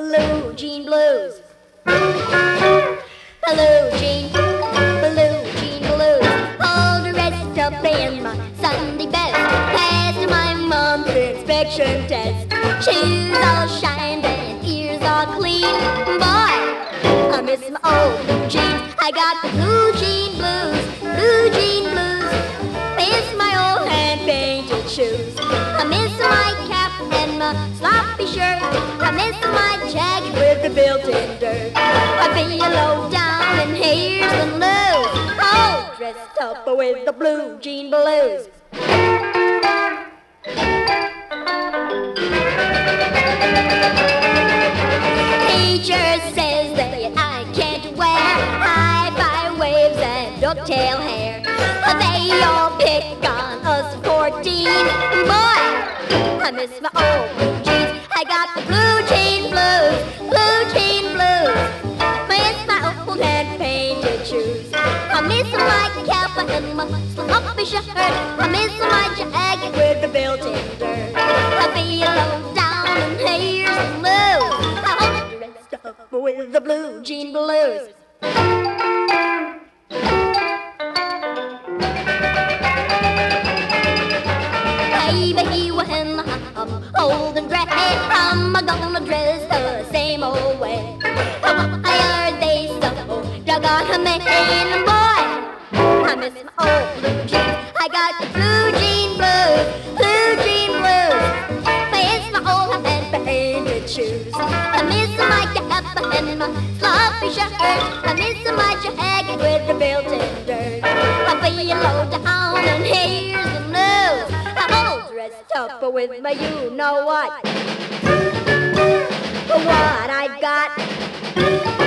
blue jean blues. Blue jean, blue jean blues. All dressed up in my Sunday best, passed my monthly inspection test. Shoes all shined and ears all clean. Boy, I miss my old blue jeans. I got the blue jean blues, blue jean blues. Miss my old hand-painted shoes. I miss my cap and my sloppy shirt. I miss my jacket with the built-in dirt. I feel low down and here's the news. All dressed up with the blue jean blues. Teacher says that I can't wear high-fi waves and ducktail hair. They all pick on us 14. Boy, I miss my old blue jeans. I got the blue jean blues, blue jean blues. Miss my old hand-painted shoes. I miss my cap and my sloppy shirt. I miss my jacket with the built-in dirt. I feel low down and here's the news. I'm dressed up with the blue jean blues. Baby, when I'm old and gray, I'm gonna dress the same old way. Why are they so doggone mean? Boy, I miss my old blue jeans. I got the blue jean blues, blue jean blues. Miss my old hand-painted shoes. I miss my cap and my sloppy shirt. I miss my jacket with the built-in dirt. I feel low down and here's the news. Dressed up with my you know what I got.